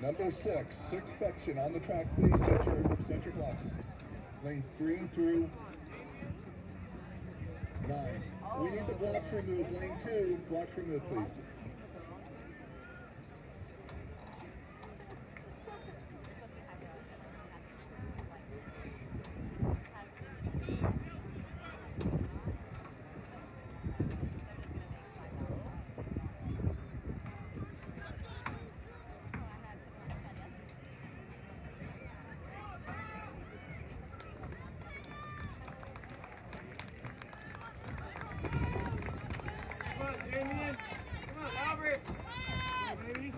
Number sixth section on the track, please set your blocks. Lanes 3 through 9. We need the blocks removed. Lane 2, blocks removed, please. Damien, come on, Albert. Come on, baby.